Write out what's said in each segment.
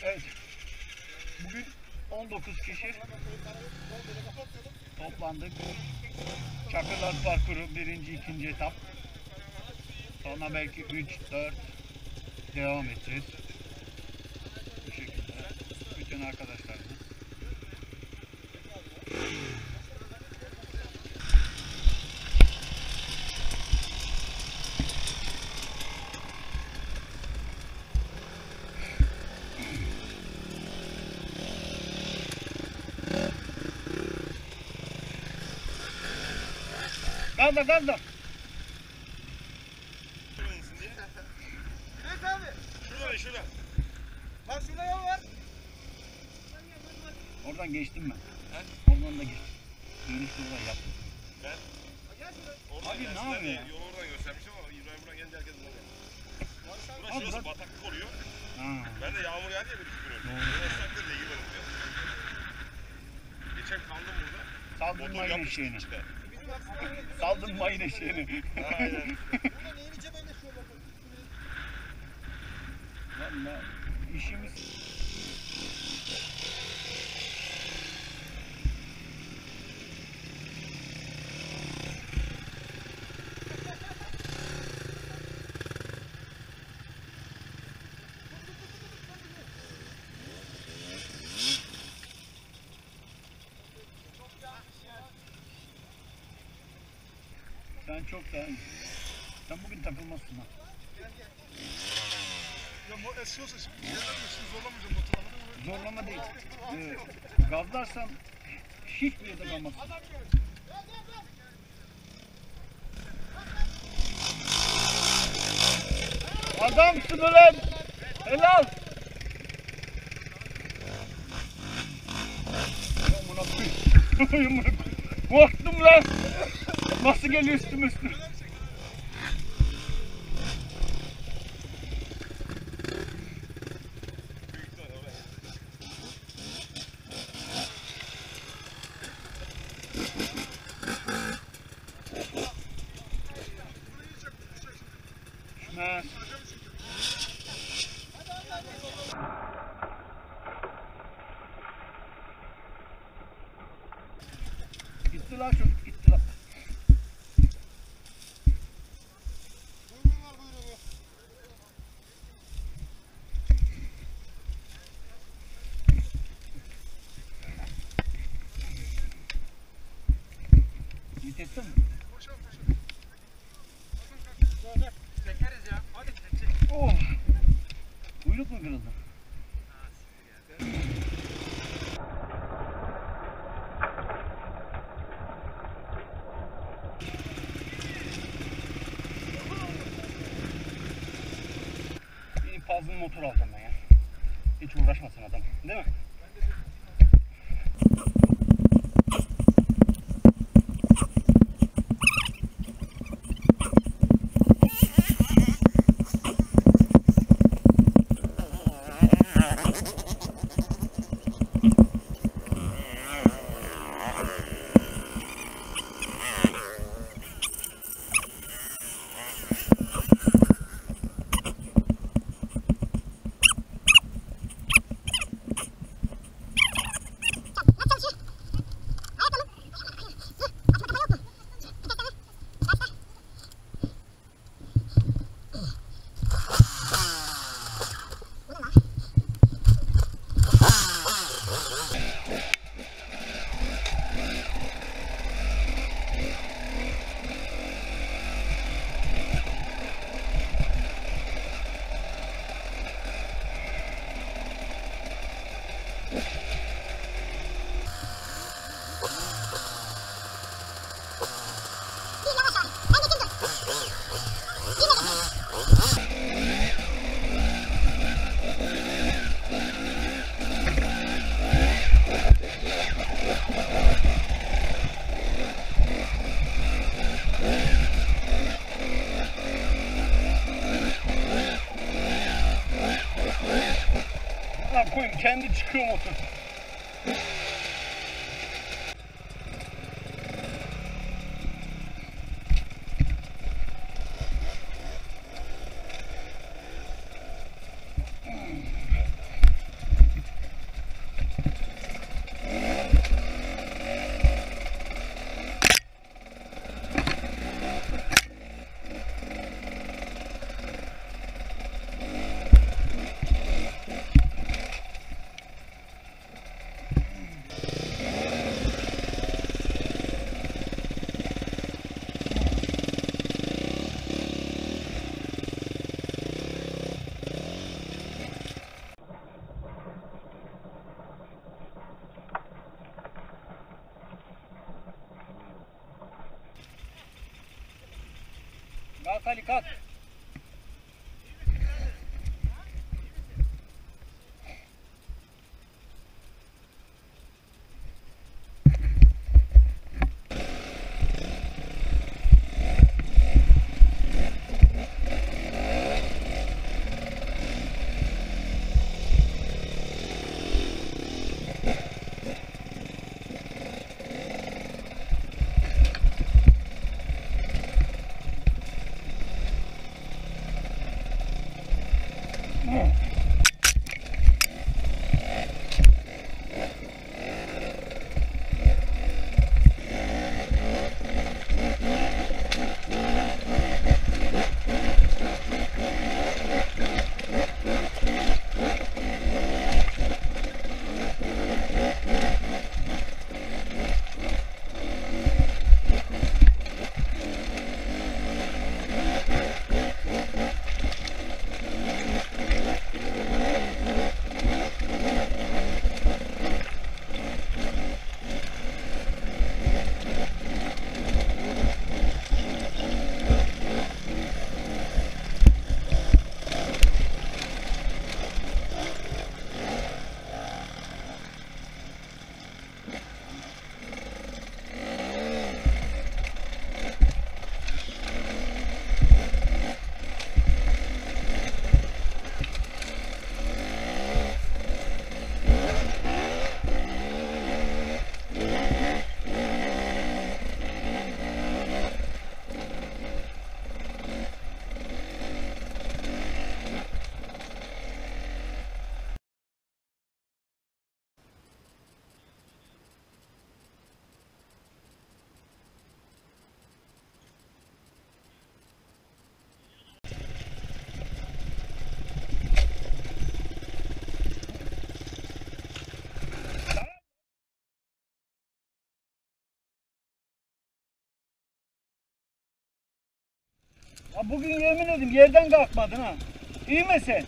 Evet. Bugün 19 kişi toplandık. Çakırlar parkuru birinci, ikinci etap. Sonra belki 3, 4 devam edeceğiz. Bu şekilde. Bütün arkadaşlarımız. Kaldır, kaldır. Evet abi. Şurada, şurada. Bak şurada yol var. Oradan geçtim ben. He? Oradan da geçtim. Dönüşte oradan yaptım. Ben Gel şurada. oradan Abi ne gelsinler yapıyor diye ya? yolu oradan göstermişim ama İbrahim buradan gelince herkes buradan geldi. Burası Abi şurası bırak. bataklık oluyor. Ha. Ben de yağmur yağdı ya bir düşünüyorum. Doğru. Ben ıslaktır diye girmedim diyor. Geçen kaldım burada. Saldın Motor mayın yapmıştı eşeğini. işte. Saldın mayın eşeğini. Aynen. Burada neyince ben de şöyle bakıyorum. Valla işimiz... Sen çok daha iyi. Sen bugün takılmazsın ha. Ya esiyorsa şimdi yerlermişsin zorlamayacağım motoru. Zorlama değil. Gazlarsan hiçbir yerde kalmazsın. Adamsın ulan! Helal! Yumuna koy. Yumuna koy. Korktum lan! Nasıl geliyor üstüme üstüme? Ha. Gitti lan çocuk gitti lan. Buyurun var buyurun. Vites'te mi? Çekeriz ya. Hadi çek. Oh! Kuyruk mu kırıldı? Bir fazla motor alacağım ben ya. Hiç uğraşmasın adam. Değil mi? Koyayım kendi çıkıyor motor. Kalk Ali kalk. Ya bugün yemin edeyim yerden kalkmadın ha. İyi mi sen?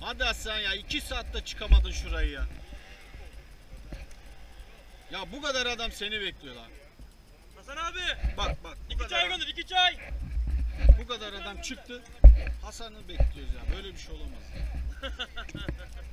Hadi Hasan ya 2 saatte çıkamadın şurayı ya. Ya bu kadar adam seni bekliyor lan. Hasan abi. Bak bu 2 kadar, çay gönder 2 çay. bu kadar adam çıktı. Hasan'ı bekliyoruz ya. Böyle bir şey olamaz.